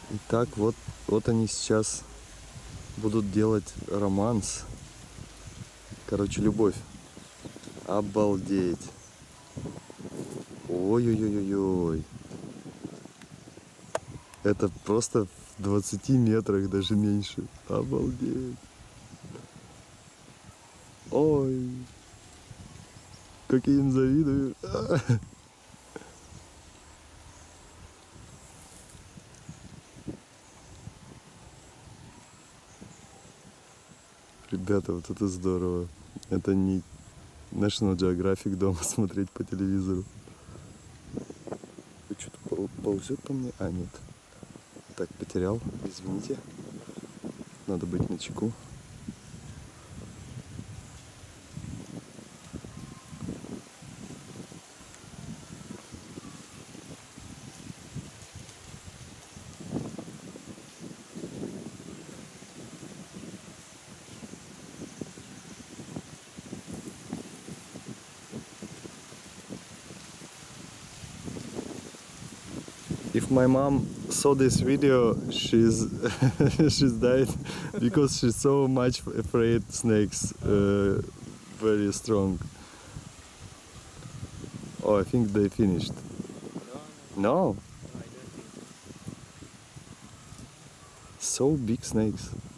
Итак, вот они сейчас будут делать романс. Короче, любовь. Обалдеть. Ой-ой-ой-ой-ой. Это просто в 20 метрах, даже меньше. Обалдеть. Ой. Как я им завидую. Ребята, вот это здорово. Это не National Geographic дома смотреть по телевизору. Что-то ползет по мне? А, нет. Так, потерял. Извините. Надо быть начеку. If my mom saw this video, she's she's died because she's so much afraid snakes, very strong. Oh, I think they finished. No, I don't think so. so big snakes.